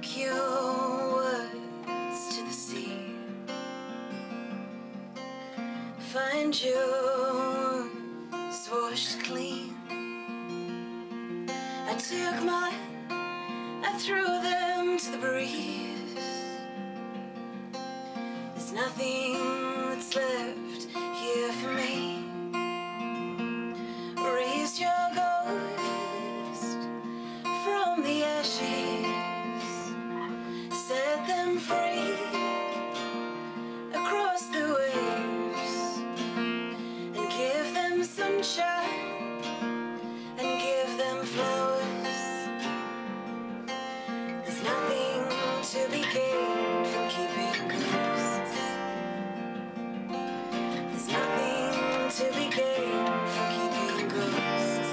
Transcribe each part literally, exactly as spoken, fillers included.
Take your words to the sea. Find your wounds washed clean. I took mine, I threw them to the breeze. There's nothing that's left here for me. Raise your ghost from the ashes, set them free across the waves, and give them sunshine and give them flowers. There's nothing to be gained from keeping ghosts. There's nothing to be gained from keeping ghosts.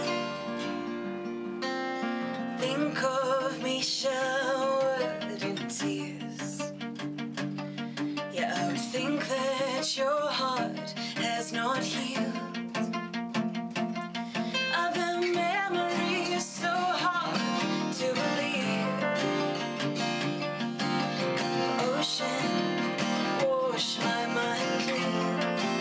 Think of me showered in tears. Yeah, I would think that your heart has not healed. Other memories so hard to believe. Ocean, wash my mind clean.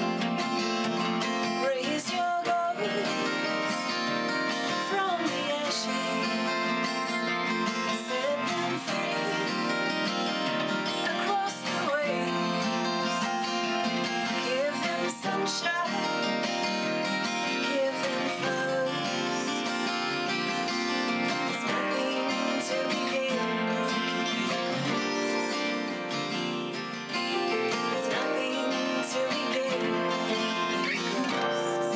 Raise your ghost from the ashes, set them free across the waves. Give them sunshine, give them flowers. There's nothing to be gained from keeping ghosts. There's nothing to be gained from keeping ghosts.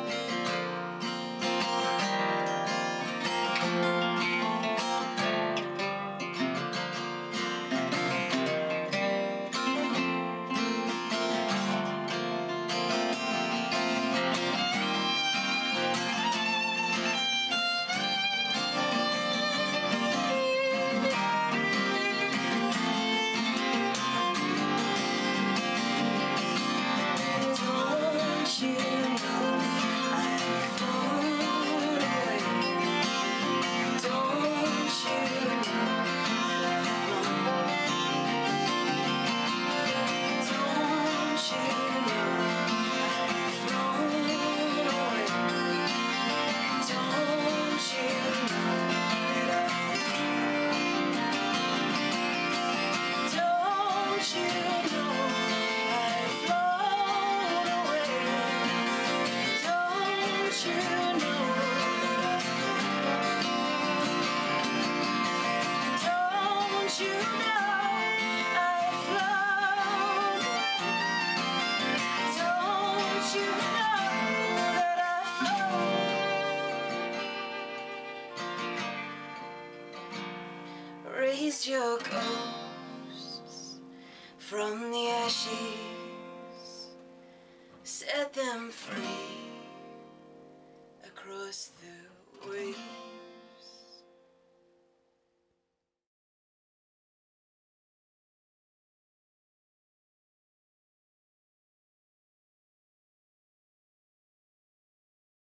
Don't you know I've flown away? Don't you know that I've flown? Don't you know I've flown away? Don't you know that I've flown? Don't you know I've flown away? Don't you know that I've Don't you know I've flown away? Don't you know that I've flown? Raise your ghosts from the ashes, set them free across the